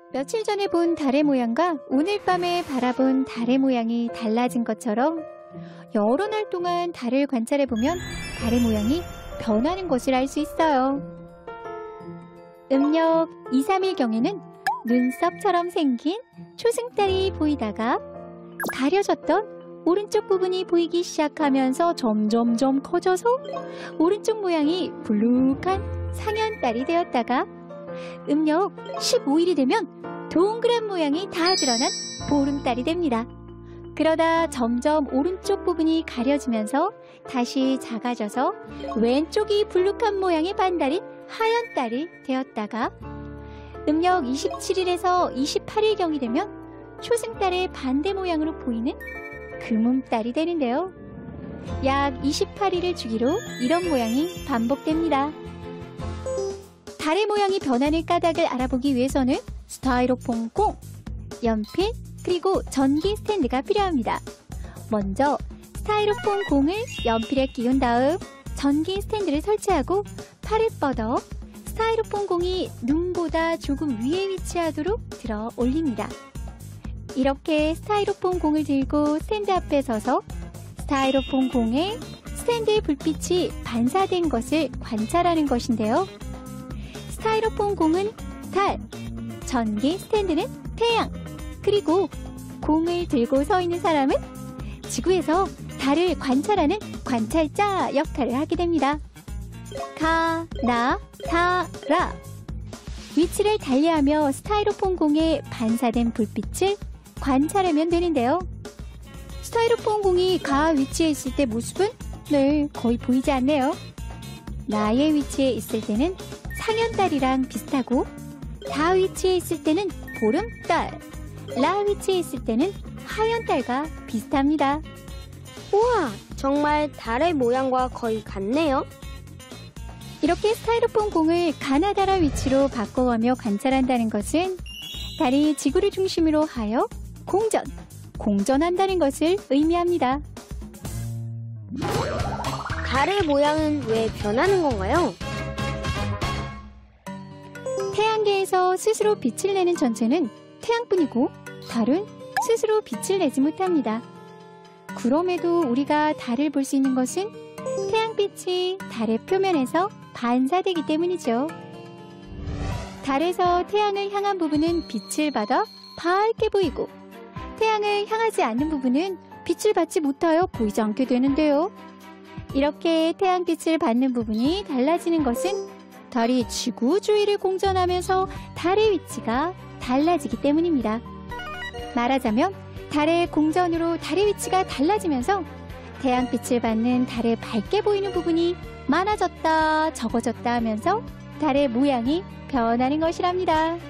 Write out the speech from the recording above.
며칠 전에 본 달의 모양과 오늘 밤에 바라본 달의 모양이 달라진 것처럼 여러 날 동안 달을 관찰해보면 달의 모양이 변하는 것을 알 수 있어요. 음력 2, 3일경에는 눈썹처럼 생긴 초승달이 보이다가 가려졌던 오른쪽 부분이 보이기 시작하면서 점점점 커져서 오른쪽 모양이 불룩한 상현달이 되었다가 음력 15일이 되면 동그란 모양이 다 드러난 보름달이 됩니다. 그러다 점점 오른쪽 부분이 가려지면서 다시 작아져서 왼쪽이 불룩한 모양의 반달인 하현달이 되었다가 음력 27일에서 28일경이 되면 초승달의 반대 모양으로 보이는 금음달이 되는데요. 약 28일을 주기로 이런 모양이 반복됩니다. 달의 모양이 변하는 까닭을 알아보기 위해서는 스타이로폼 공, 연필, 그리고 전기 스탠드가 필요합니다. 먼저 스타이로폼 공을 연필에 끼운 다음 전기 스탠드를 설치하고 팔을 뻗어 스타이로폼 공이 눈보다 조금 위에 위치하도록 들어 올립니다. 이렇게 스타이로폼 공을 들고 스탠드 앞에 서서 스타이로폼 공에 스탠드의 불빛이 반사된 것을 관찰하는 것인데요. 스타이로폼 공은 달, 전기 스탠드는 태양, 그리고 공을 들고 서 있는 사람은 지구에서 달을 관찰하는 관찰자 역할을 하게 됩니다. 가, 나, 다, 라. 위치를 달리하며 스타이로폼 공에 반사된 불빛을 관찰하면 되는데요. 스타이로폼 공이 가 위치에 있을 때 모습은 거의 보이지 않네요. 나의 위치에 있을 때는 상현달이랑 비슷하고 다 위치에 있을 때는 보름달, 라 위치에 있을 때는 하현달과 비슷합니다. 우와, 정말 달의 모양과 거의 같네요. 이렇게 스타이로폼 공을 가나다라 위치로 바꿔가며 관찰한다는 것은 달이 지구를 중심으로 하여 공전한다는 것을 의미합니다. 달의 모양은 왜 변하는 건가요? 태양계에서 스스로 빛을 내는 전체는 태양뿐이고 달은 스스로 빛을 내지 못합니다. 그럼에도 우리가 달을 볼 수 있는 것은 태양빛이 달의 표면에서 반사되기 때문이죠. 달에서 태양을 향한 부분은 빛을 받아 밝게 보이고 태양을 향하지 않는 부분은 빛을 받지 못하여 보이지 않게 되는데요. 이렇게 태양빛을 받는 부분이 달라지는 것은 달이 지구 주위를 공전하면서 달의 위치가 달라지기 때문입니다. 말하자면 달의 공전으로 달의 위치가 달라지면서 태양빛을 받는 달의 밝게 보이는 부분이 많아졌다 적어졌다 하면서 달의 모양이 변하는 것이랍니다.